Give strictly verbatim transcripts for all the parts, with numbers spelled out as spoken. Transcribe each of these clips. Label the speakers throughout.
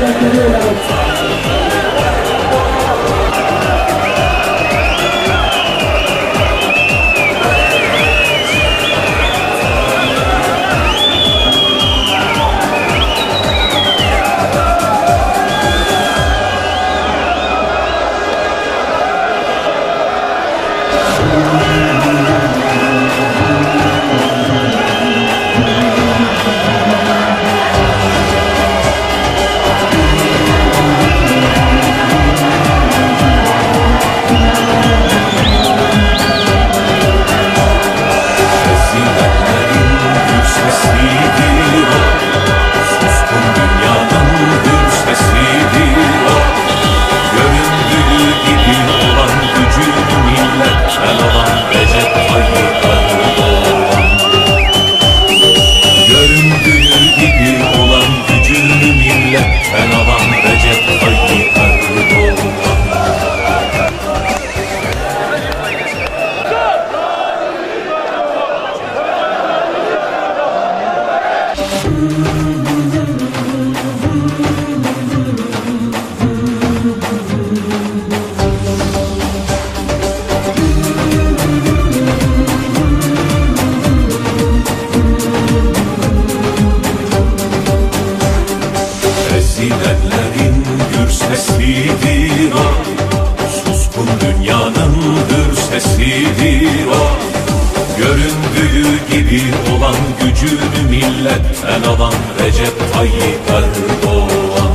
Speaker 1: Ezilenlerin gür sesidir o, suskun dünyanın hür sesidir o. Göründüğü gibi olan gücünü milletten alan Recep Tayyip Erdoğan.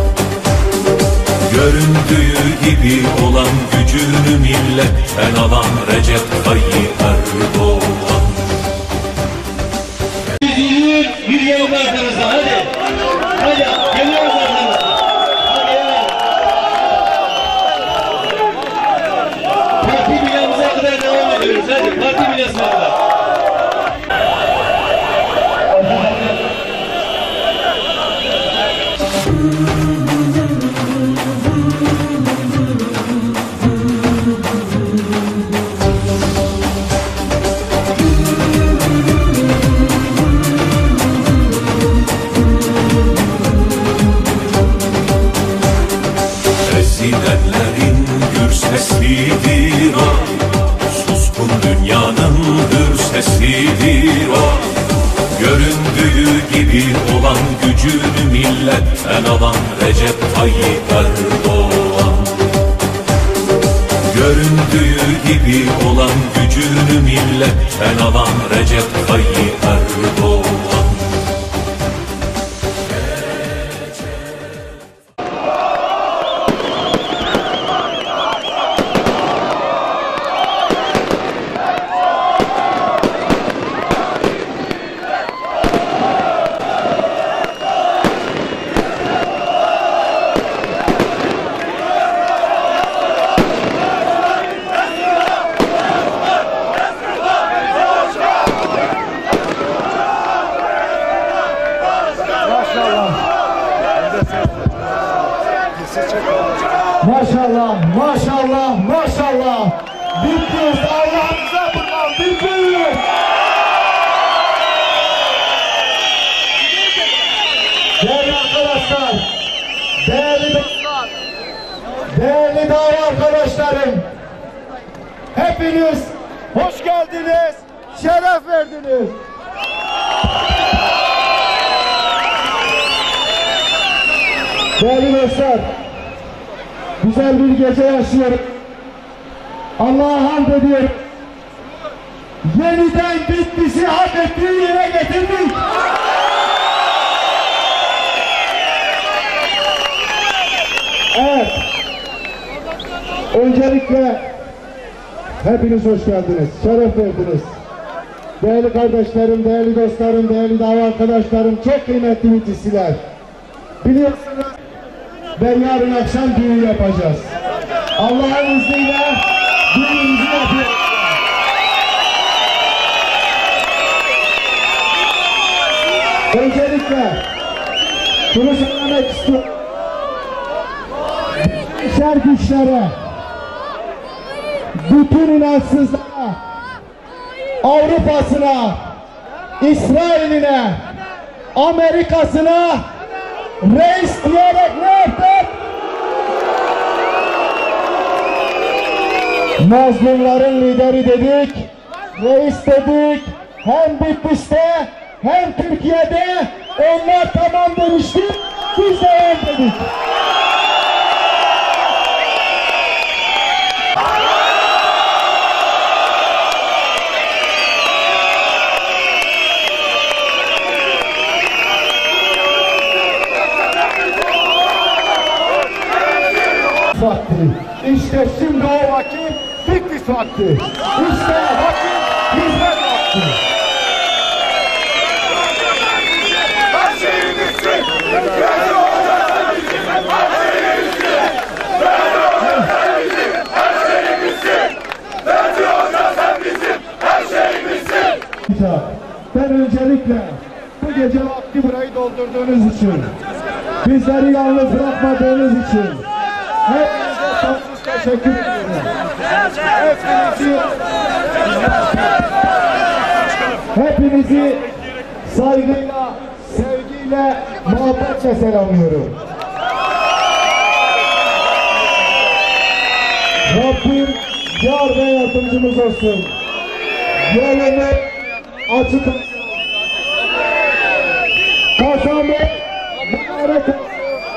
Speaker 1: Göründüğü gibi olan gücünü milletten alan Recep Tayyip Erdoğan.
Speaker 2: Biz yürüyelim arkanızda, hadi. Hadi, geliyoruz arkanızda. Hadi ya. Parti binamıza kadar devam ediyoruz, hadi. Parti binasına kadar.
Speaker 1: Ezilenlerin gür sesidir o, suskun dünyanın hür sesidir o. Göründüğü gibi olan gücünü milletten alan Recep Tayyip Erdoğan. Göründüğü gibi olan gücünü milletten alan Recep Tayyip Erdoğan.
Speaker 3: Maşallah, maşallah, maşallah. Bittiyiz, Allah'ımıza bundan bittiyiz. Değerli arkadaşlar, değerli dostlar, değerli dava arkadaşlarım, hepiniz hoş geldiniz, şeref verdiniz. Değerli dostlar, güzel bir gece yaşıyoruz. Allah'a hamd ediyorum. Yeniden Bitlis'i hak ettiği yere getirdik. Evet. Öncelikle hepiniz hoş geldiniz. Şeref verdiniz. Değerli kardeşlerim, değerli dostlarım, değerli dava arkadaşlarım, çok kıymetli Bitlisliler. Biliyorsunuz, ben yarın akşam düğün yapacağız. Allah'ın izniyle düğünümüzü yapıyoruz. Öncelikle şunu söylemek istiyorum. Şer güçlere, bütün inançsızlara, Avrupa'sına, İsrail'ine, Amerika'sına reis diyerek ne mazlumların lideri dedik, reis dedik, hem Bitlis'te hem Türkiye'de onlar tamam demişti, biz de evet dedik. Vakti. İşte şimdi o vakit Bitlis vakti. İşte vakit hizmet vakti.
Speaker 4: Her şeyimizsin. Her şeyimizsin. Her şeyimizsin. Her şeyimizsin. Bence Hoca sen bizim her şeyimizsin.
Speaker 3: Ben öncelikle bu gece vakti burayı doldurduğunuz için, bizleri yalnız bırakmadığınız için hepinize sonsuz teşekkür ediyorum. Hepinizi, hepinizi saygıyla, sevgiyle, muhabbetle selamlıyorum. Rabbim yar ve yardımcımız olsun. Yolunu açık olsun. Kazanmak mübarek olsun.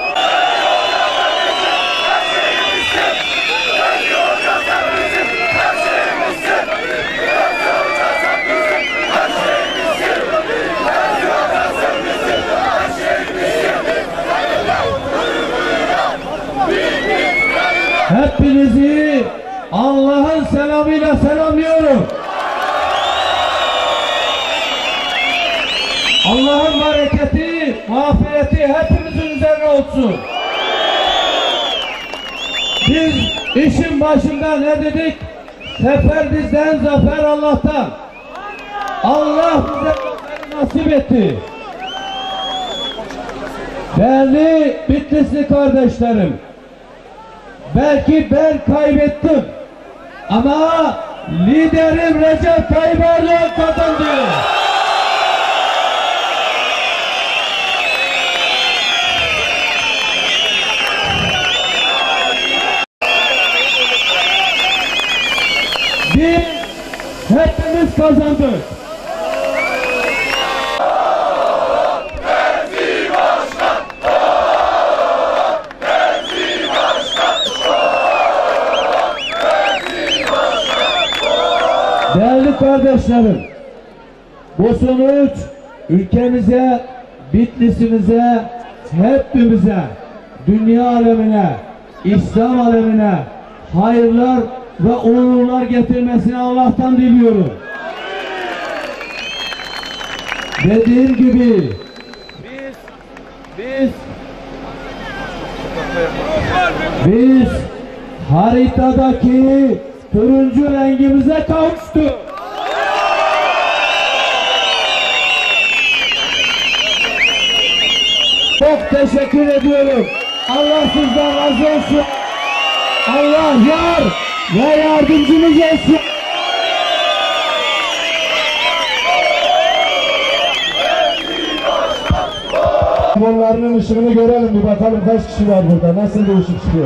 Speaker 2: Hepinizi Allah'ın selamıyla selamlıyorum. Allah'ın bereketi, mağfireti hepimizin üzerine olsun. Biz işin başında ne dedik? Sefer bizden, zafer Allah'tan. Allah bize zaferi nasip etti. Değerli Bitlisli kardeşlerim, belki ben kaybettim ama liderim Recep Tayyip Erdoğan kazandı. Biz hepimiz kazandık. Değerli kardeşlerim, bu sonuç ülkemize, Bitlis'imize, hepimize, dünya alemine, İslam alemine hayırlar ve uğurlar getirmesini Allah'tan diliyorum. Dediğim gibi biz biz biz haritadaki turuncu rengimize kavuştuk. Çok teşekkür ediyorum. Allah sizden razı olsun. Allah yar ve yardımcımız olsun.
Speaker 3: Onların ışığını görelim, bir bakalım kaç kişi var burada, nasıl bir ışık çıkıyor.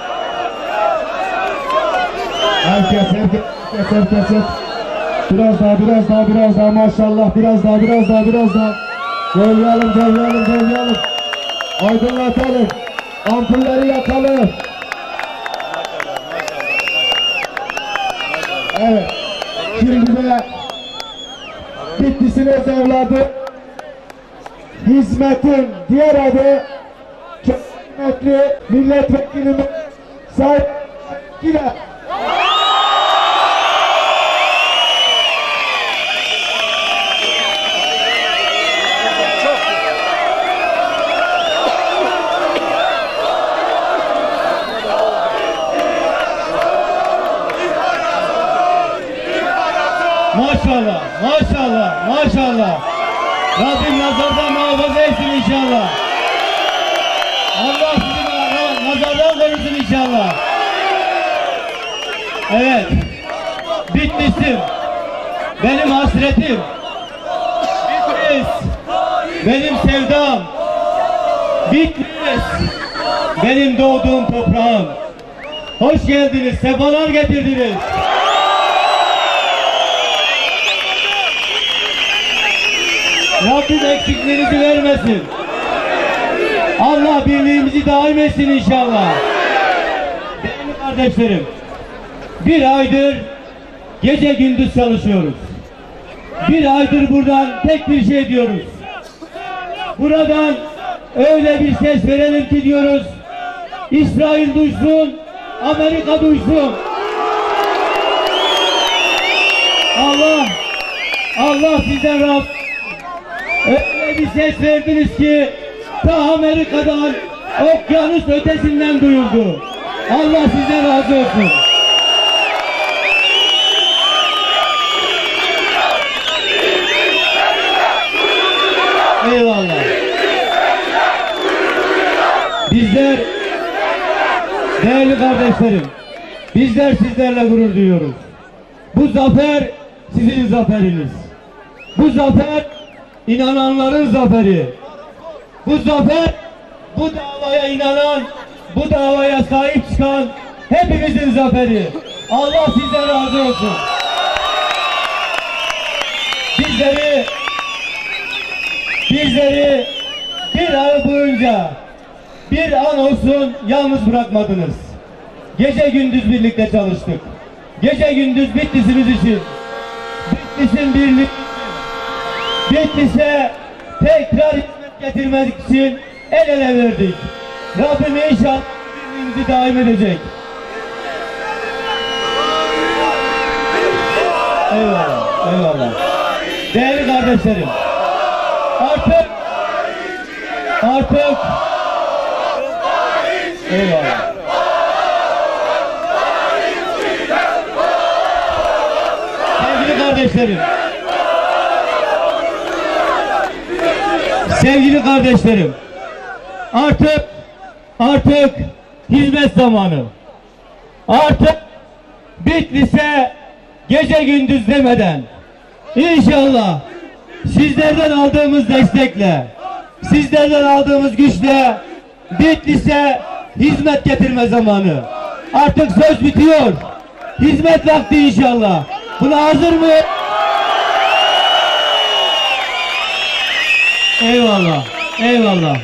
Speaker 3: Herkes, herkes, herkes, herkes. Biraz daha, biraz daha, biraz daha maşallah, biraz daha, biraz daha, biraz daha. Gölleyelim, gölleyelim, gölleyelim. Aydınlatalım. Ampulleri yakalım. Evet. Şimdi de Bitlis'in öz evladı, hizmetin diğer adı çok kıymetli milletvekilimiz Sayın Giler.
Speaker 2: Maşallah, maşallah, maşallah. Rabbim nazardan muhafaza etsin inşallah. Allah sizi nazardan korusun inşallah. Evet, Bitlis'im, benim hasretim. Bitlis, benim sevdam. Bitlis, benim doğduğum toprağım. Hoş geldiniz, sefalar getirdiniz. Rabbim eksikliğinizi vermesin. Allah birliğimizi daim etsin inşallah. Değerli kardeşlerim, bir aydır gece gündüz çalışıyoruz. Bir aydır buradan tek bir şey diyoruz. Buradan öyle bir ses verelim ki diyoruz, İsrail duysun, Amerika duysun. Allah, Allah sizden razı. Öyle bir ses verdiniz ki ta Amerika'dan, okyanus ötesinden duyuldu. Allah sizden razı olsun. Eyvallah. Bizler, değerli kardeşlerim, bizler sizlerle gurur duyuyoruz. Bu zafer sizin zaferiniz. Bu zafer inananların zaferi. Bu zafer, bu davaya inanan, bu davaya sahip çıkan hepimizin zaferi. Allah sizden razı olsun. Bizleri, bizleri bir ay boyunca bir an olsun yalnız bırakmadınız. Gece gündüz birlikte çalıştık. Gece gündüz Bitlis'imiz için, Bitlis'in birliği için, Bitlis'e tekrar hizmet getirmek için el ele verdik. Rabbim inşallah birliğimizi daim edecek. Eyvallah, eyvallah. Değerli kardeşlerim, artık, artık, eyvallah. Sevgili kardeşlerim, sevgili kardeşlerim, artık, artık hizmet zamanı. Artık Bitlis'e gece gündüz demeden, İnşallah sizlerden aldığımız destekle, sizlerden aldığımız güçle Bitlis'e hizmet getirme zamanı. Artık söz bitiyor. Hizmet vakti inşallah. Buna hazır mı? Eyvallah. Eyvallah.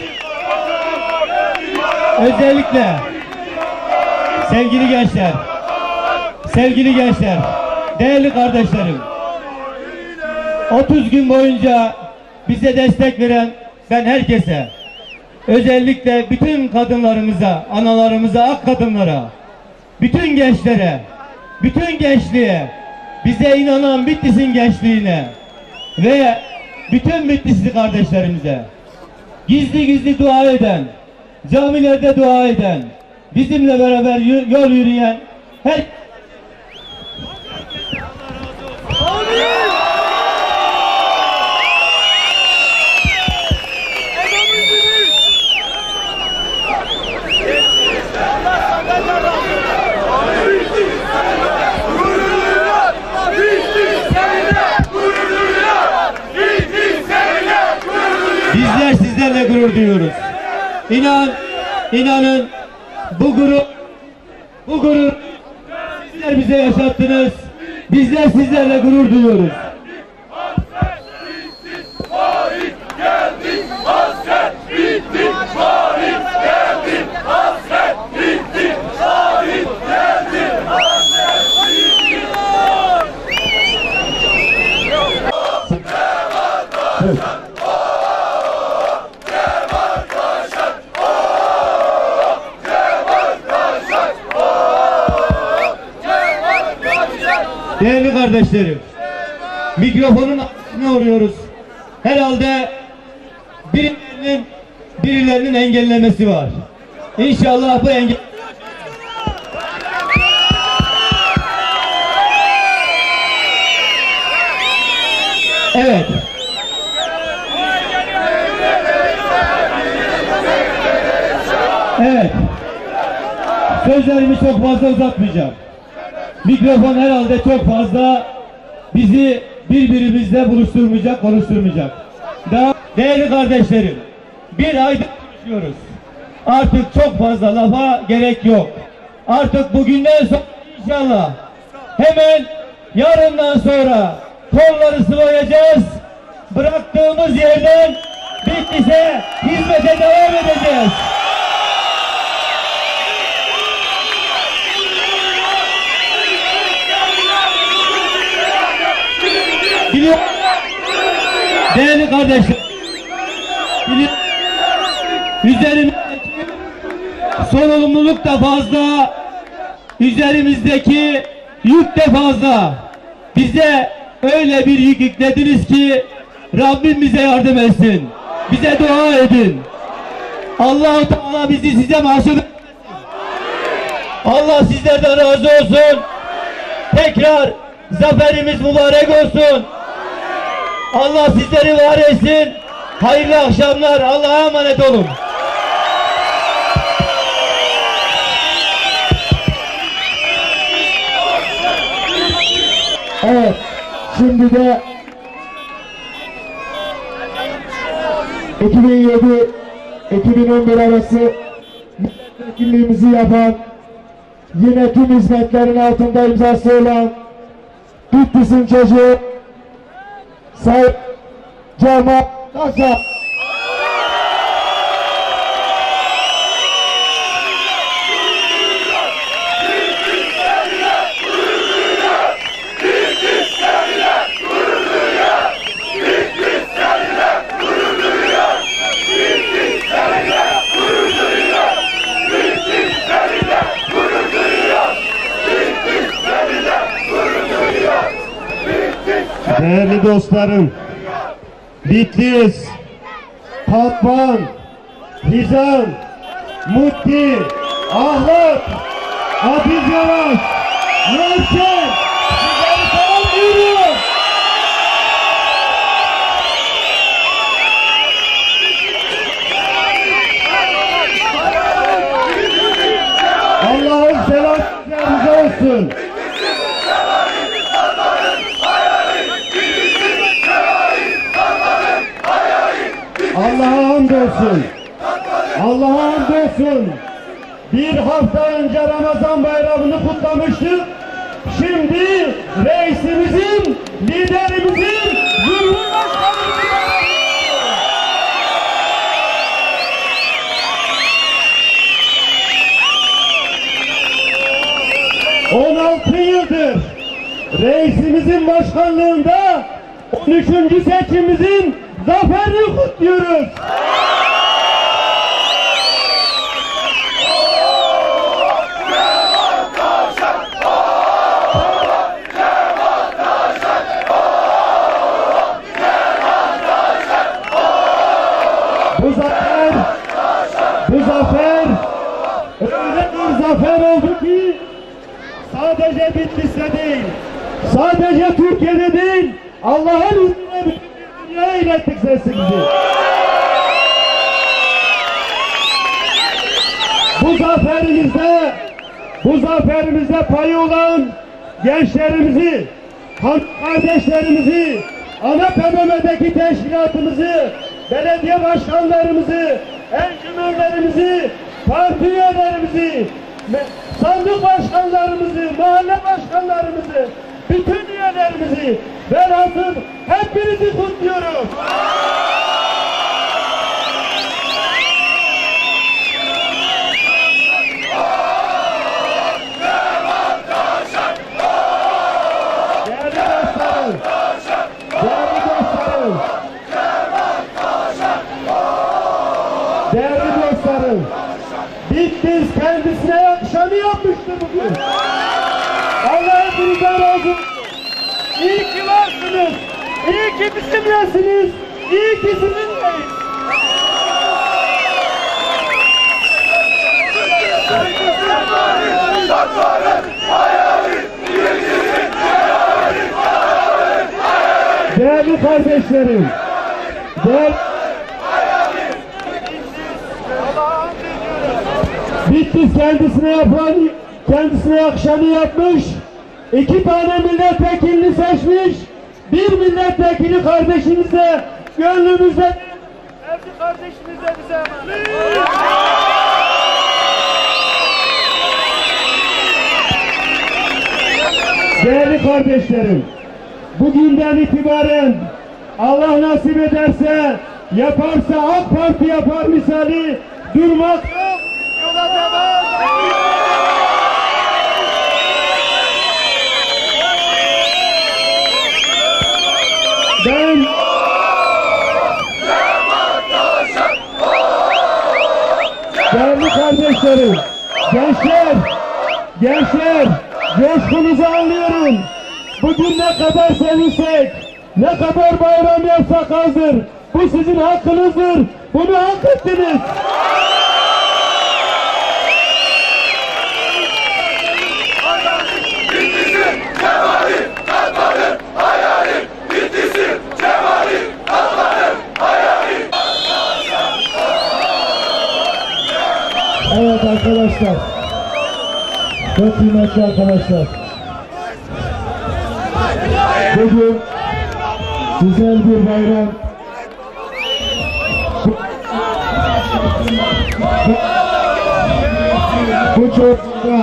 Speaker 2: Özellikle sevgili gençler, sevgili gençler, değerli kardeşlerim, otuz gün boyunca bize destek veren ben herkese, özellikle bütün kadınlarımıza, analarımıza, ak kadınlara, bütün gençlere, bütün gençliğe, bize inanan Bitlis'in gençliğine ve bütün Bitlisli kardeşlerimize, gizli gizli dua eden, camilerde dua eden, bizimle beraber yol yürüyen her bizler sizlerle gurur duyuyoruz. İnan, inanın bu gurur, bu gurur sizler bize yaşattınız. Bizler sizlerle gurur duyuyoruz. Değerli kardeşlerim, mikrofonun altına uğruyoruz. Herhalde birilerinin, birilerinin engellemesi var. İnşallah bu engel... Evet. Evet. Sözlerimi çok fazla uzatmayacağım. Mikrofon herhalde çok fazla bizi birbirimizle buluşturmayacak, konuşturmayacak. Daha değerli kardeşlerim, bir aydır konuşuyoruz. Artık çok fazla lafa gerek yok. artık bugünden sonra inşallah hemen yarından sonra kolları sıvayacağız. Bıraktığımız yerden Bitlis'e hizmete devam edeceğiz. Biliyor, değerli kardeşler, biliyor, üzerimizdeki sorumluluk da fazla, üzerimizdeki yük de fazla. Bize öyle bir yük yüklediniz ki Rabbim bize yardım etsin. Bize dua edin. Allah-u Teala bizi size mahcup etmesin. Allah sizlerden razı olsun. Tekrar zaferimiz mübarek olsun. Allah sizleri var etsin. Hayırlı akşamlar. Allah'a emanet olun.
Speaker 3: Evet, şimdi de iki bin yedi iki bin on bir arası milletvekilliğimizi yapan, yine tüm hizmetlerin altında imzası olan Bitlis'in çocuğu Sayın Cemal Taşa. Değerli dostlarım, Bitlis, Kaplan, Hizan, Mutti, Ahlat, Hafiz Yavaş, Nurşen, sizleri selamlıyorum. Allah'ın selamı üzerinize olsun. Allah'a hamdolsun. Allah'a hamdolsun. Bir hafta önce Ramazan bayramını kutlamıştık. Şimdi reisimizin, liderimizin, Cumhurbaşkanımızın on altı yıldır reisimizin başkanlığında on üçüncü seçimimizin zaferini kutluyoruz. Bu zafer, bu zafer öyle bir zafer oldu ki sadece Bitlis'te değil, sadece Türkiye'de değil, Allah'ın izniyle bütün dünyaya ilettik sesimizi. Bu zaferimizde, bu zaferimizde payı olan gençlerimizi, kardeşlerimizi, ana P M M'deki teşkilatımızı, belediye başkanlarımızı, encümenlerimizi, parti üyelerimizi, sandık başkanlarımızı, mahalle başkanlarımızı, bütün üyelerimizi velhasıl hepinizi kutluyoruz. Değerli dostlarım, değerli dostlarım, değerli dostlarım, Bitlis kendisine yakışanı yapmıştır bugün. Allah hepinizden razı olsun. İyi ki varsınız. İyi ki bizimlesiniz. İyi ki sizinleyiz. Değerli kardeşlerim, değerli Bitlis kendisine yapan, kendisine yakışanı yapmış, iki tane milletvekilini seçmiş, bir milletvekili kardeşimize, gönlümüzde, evli kardeşimize bize emanet. Değerli kardeşlerim, bugünden itibaren Allah nasip ederse, yaparsa AK Parti yapar misali durmak yok, yola devam. Ben değerli kardeşlerim, gençler, gençler, coşkunuzu anlıyorum. Bugün ne kadar sevinsek, ne kadar bayram yapsak azdır. Bu sizin hakkınızdır. Bunu hak ettiniz.
Speaker 4: Bittisin Cemal'in, Katman'ın hayali. Bittisin Cemal'in, Katman'ın hayali.
Speaker 3: Evet arkadaşlar, çok kıymetli arkadaşlar. Bugün güzel bir bayram. Bu çocukta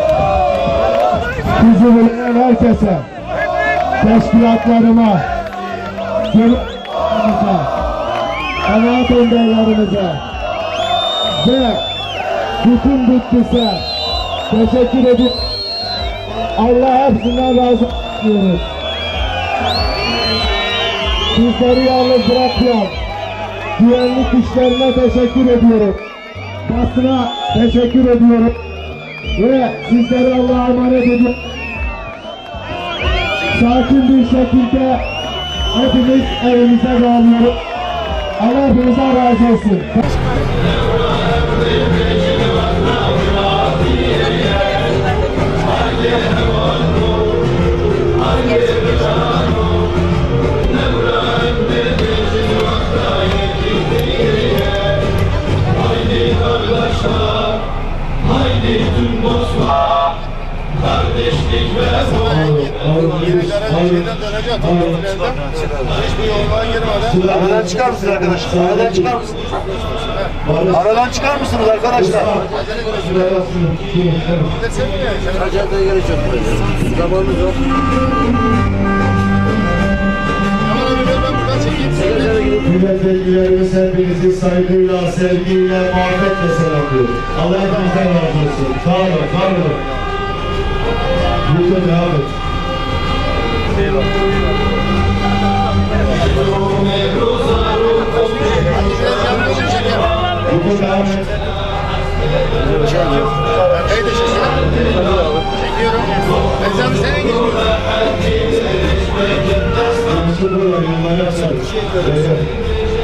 Speaker 3: bizi bilen herkese, teşkilatlarıma, gönüllerimize, kanaat önderlerimize ve bütün Bitlis'e teşekkür edip Allah hepsinden razı olsun. Bizleri yalnız bırakmayan güvenlik güçlerine teşekkür ediyorum. Basına teşekkür ediyorum. Ve sizleri Allah'a emanet ediyorum. Sakin bir şekilde hepimiz evimize dağılıyoruz. Allah hepimizden razı olsun.
Speaker 5: Aradan çıkar mısınız arkadaşlar? Aradan çıkar mısınız? Aradan çıkar mısınız arkadaşlar? Acayip gerek yok. Zamanımız yok.
Speaker 3: Milletvekillerimiz hepinizi saygıyla, sevgiyle, muhabbetle selamlıyor. Allah hepinizden razı olsun. Sağ olun, sağ olun. Lütfen devam et. Lütfen devam et.
Speaker 5: Çekiyorum. Ben sana senin gidiyorum.
Speaker 3: Şurada da yanlara açalım.